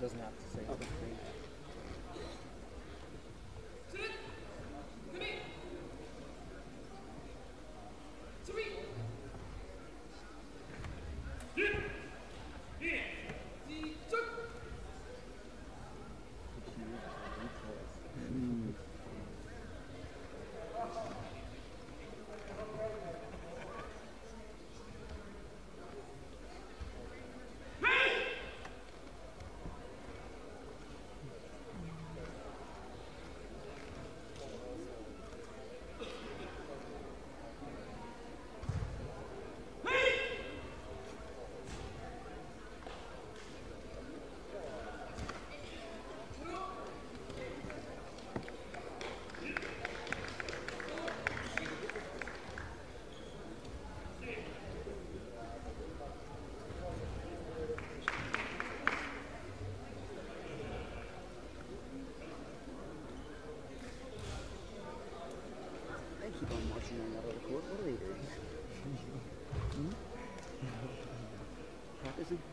doesn't have to say Okay. anything. They keep on marching around that other court. What are they doing? Practicing?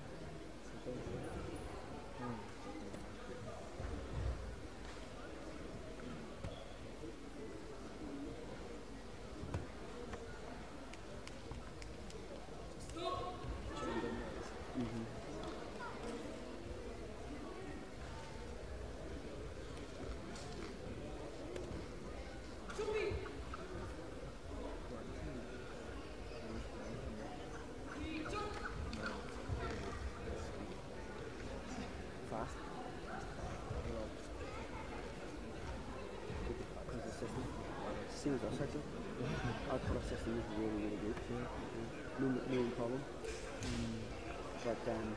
Fast. Because the system, same as us actually. Our cut-off system is really, really good. No problem. But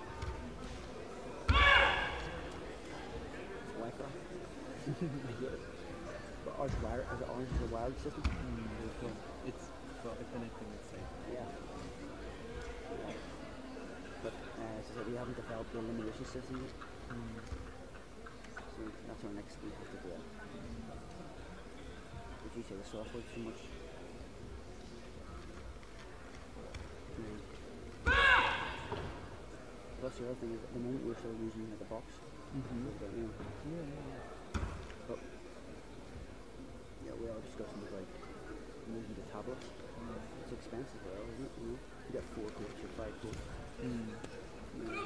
Wi-Fi. But ours is a wired system. It's, well, if anything, it's safe. Yeah. But as I said, we haven't developed the elimination system yet. So that's our next week to do that. As you say, the software too much. Plus the other thing is at the moment we're still using like a box. But yeah, we are discussing with like moving to tablets. It's expensive though, isn't it? You get 4 coats or 5 coats.